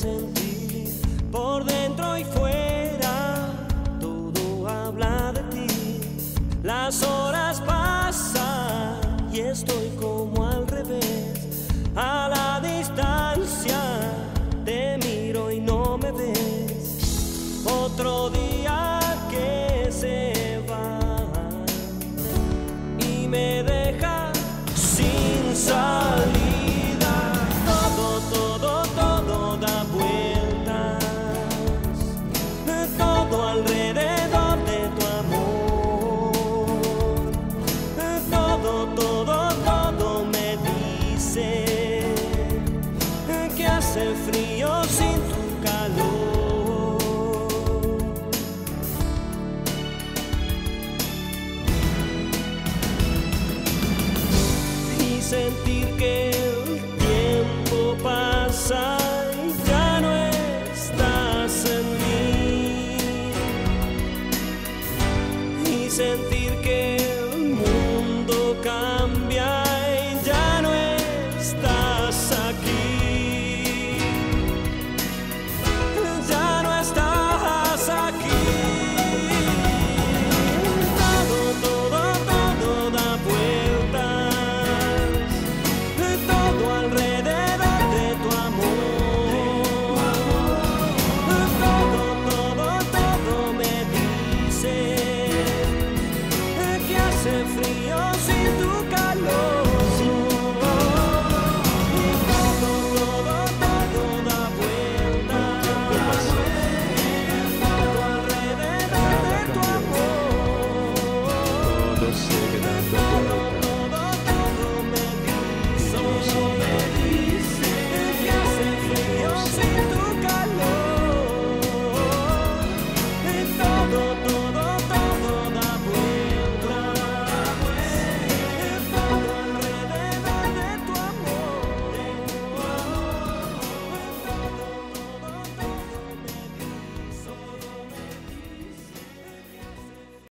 sentir por dentro y fuera, todo habla de ti. Las horas pasan y estoy como al revés, a la distancia te miro y no me ves. Otro día que se va y me deja sin salida. Todo da vueltas, todo alrededor de tu amor. Todo me dice que hace frío sin tu calor. Y sentir que el tiempo pasa y ya no estás en mí. Y sentir